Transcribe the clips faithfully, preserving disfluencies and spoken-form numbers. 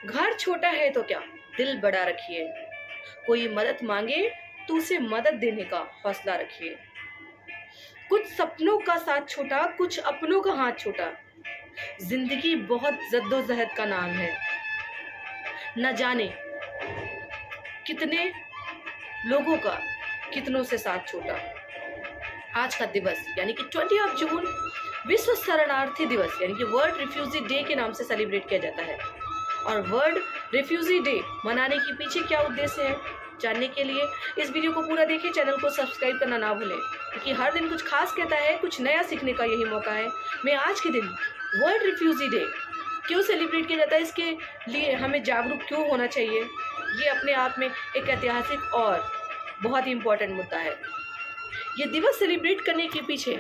घर छोटा है तो क्या, दिल बड़ा रखिए। कोई मदद मांगे तो उसे मदद देने का हौसला रखिए। कुछ सपनों का साथ छोटा, कुछ अपनों का हाथ छोटा। जिंदगी बहुत जद्दोजहद का नाम है। न जाने कितने लोगों का कितनों से साथ छोटा। आज का दिवस यानी कि बीस जून विश्व शरणार्थी दिवस यानी कि वर्ल्ड रिफ्यूजी डे के नाम से सेलिब्रेट किया जाता है। और वर्ल्ड रिफ्यूजी डे मनाने के पीछे क्या उद्देश्य है, जानने के लिए इस वीडियो को पूरा देखिए। चैनल को सब्सक्राइब करना ना भूलें, क्योंकि हर दिन कुछ खास कहता है, कुछ नया सीखने का यही मौका है। मैं आज के दिन वर्ल्ड रिफ्यूजी डे क्यों सेलिब्रेट किया जाता है, इसके लिए हमें जागरूक क्यों होना चाहिए, ये अपने आप में एक ऐतिहासिक और बहुत ही इम्पोर्टेंट मुद्दा है। ये दिवस सेलिब्रेट करने के पीछे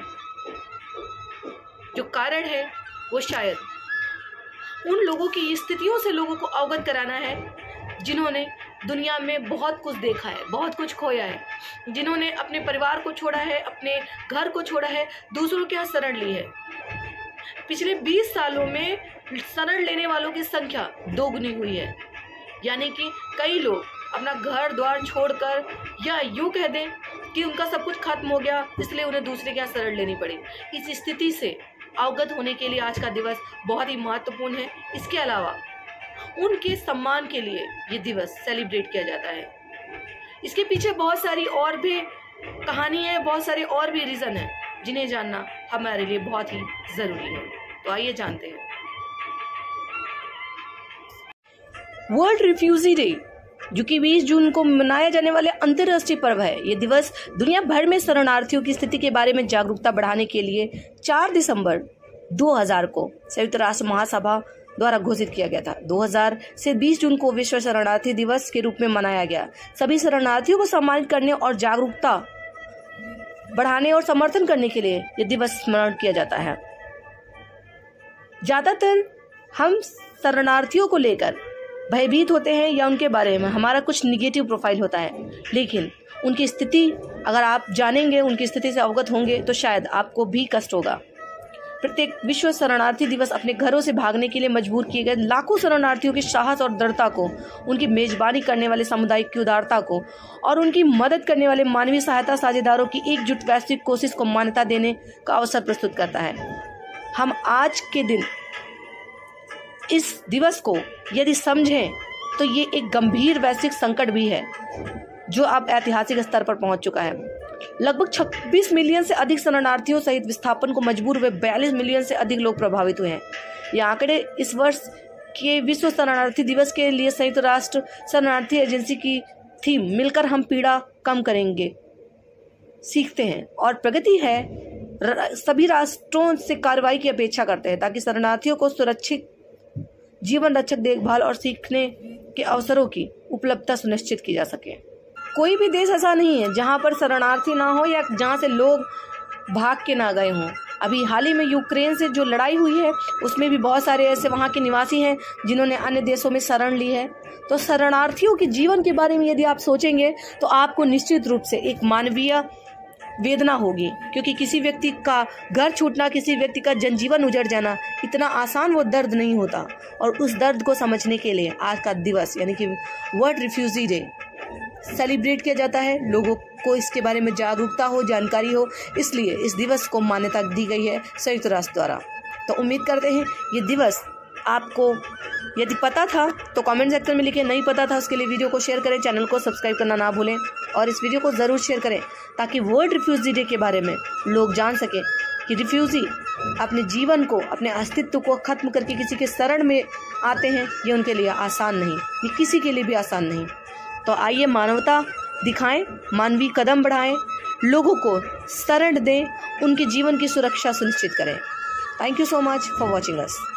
जो कारण है वो शायद उन लोगों की स्थितियों से लोगों को अवगत कराना है जिन्होंने दुनिया में बहुत कुछ देखा है, बहुत कुछ खोया है, जिन्होंने अपने परिवार को छोड़ा है, अपने घर को छोड़ा है, दूसरों के यहाँ शरण ली है। पिछले बीस सालों में शरण लेने वालों की संख्या दोगुनी हुई है, यानी कि कई लोग अपना घर द्वार छोड़कर, या यूँ कह दें कि उनका सब कुछ खत्म हो गया, इसलिए उन्हें दूसरे के यहाँ शरण लेनी पड़ी। इस स्थिति से अवगत होने के लिए आज का दिवस बहुत ही महत्वपूर्ण है। इसके अलावा उनके सम्मान के लिए ये दिवस सेलिब्रेट किया जाता है। इसके पीछे बहुत सारी और भी कहानी है, बहुत सारे और भी रीज़न है जिन्हें जानना हमारे लिए बहुत ही ज़रूरी है। तो आइए जानते हैं। वर्ल्ड रिफ्यूजी डे जो कि बीस जून को मनाया जाने वाले अंतर्राष्ट्रीय पर्व है। ये दिवस दुनिया भर में शरणार्थियों की स्थिति के बारे में जागरूकता बढ़ाने के लिए चार दिसंबर दो हज़ार को संयुक्त राष्ट्र महासभा द्वारा घोषित किया गया था। दो हज़ार से बीस जून को विश्व शरणार्थी दिवस के रूप में मनाया गया। सभी शरणार्थियों को सम्मानित करने और जागरूकता बढ़ाने और समर्थन करने के लिए यह दिवस स्मरण किया जाता है। ज्यादातर हम शरणार्थियों को लेकर भयभीत होते हैं या उनके बारे में हमारा कुछ निगेटिव प्रोफाइल होता है, लेकिन उनकी स्थिति अगर आप जानेंगे, उनकी स्थिति से अवगत होंगे तो शायद आपको भी कष्ट होगा। प्रत्येक विश्व शरणार्थी दिवस अपने घरों से भागने के लिए मजबूर किए गए लाखों शरणार्थियों के साहस और दृढ़ता को, उनकी मेजबानी करने वाले समुदाय की उदारता को और उनकी मदद करने वाले मानवीय सहायता साझेदारों की एकजुट वैश्विक कोशिश को मान्यता देने का अवसर प्रस्तुत करता है। हम आज के दिन इस दिवस को यदि समझें तो ये एक गंभीर वैश्विक संकट भी है जो अब ऐतिहासिक स्तर पर पहुंच चुका है। लगभग छब्बीस मिलियन से अधिक शरणार्थियों सहित विस्थापन को मजबूर हुए बयालीस मिलियन से अधिक लोग प्रभावित हुए हैं। ये आंकड़े इस वर्ष के विश्व शरणार्थी दिवस के लिए संयुक्त राष्ट्र शरणार्थी एजेंसी की थीम मिलकर हम पीड़ा कम करेंगे सीखते हैं और प्रगति है सभी राष्ट्रों से कार्रवाई की अपेक्षा करते हैं ताकि शरणार्थियों को सुरक्षित जीवन रक्षक देखभाल और सीखने के अवसरों की उपलब्धता सुनिश्चित की जा सके। कोई भी देश ऐसा नहीं है जहां पर शरणार्थी ना हो या जहां से लोग भाग के ना गए हों। अभी हाल ही में यूक्रेन से जो लड़ाई हुई है उसमें भी बहुत सारे ऐसे वहां के निवासी हैं जिन्होंने अन्य देशों में शरण ली है। तो शरणार्थियों के जीवन के बारे में यदि आप सोचेंगे तो आपको निश्चित रूप से एक मानवीय वेदना होगी, क्योंकि किसी व्यक्ति का घर छूटना, किसी व्यक्ति का जनजीवन उजड़ जाना इतना आसान वो दर्द नहीं होता। और उस दर्द को समझने के लिए आज का दिवस यानी कि वर्ल्ड रिफ्यूजी डे सेलिब्रेट किया जाता है। लोगों को इसके बारे में जागरूकता हो, जानकारी हो, इसलिए इस दिवस को मान्यता दी गई है संयुक्त राष्ट्र द्वारा। तो उम्मीद करते हैं ये दिवस आपको यदि पता था तो कमेंट सेक्शन में लिखें, नहीं पता था उसके लिए वीडियो को शेयर करें, चैनल को सब्सक्राइब करना ना भूलें और इस वीडियो को ज़रूर शेयर करें ताकि वर्ल्ड रिफ्यूजी डे के बारे में लोग जान सकें कि रिफ्यूजी अपने जीवन को, अपने अस्तित्व को खत्म करके किसी के शरण में आते हैं। ये उनके लिए आसान नहीं, ये किसी के लिए भी आसान नहीं। तो आइए मानवता दिखाएं, मानवीय कदम बढ़ाएं, लोगों को शरण दें, उनके जीवन की सुरक्षा सुनिश्चित करें। Thank you so much for watching us.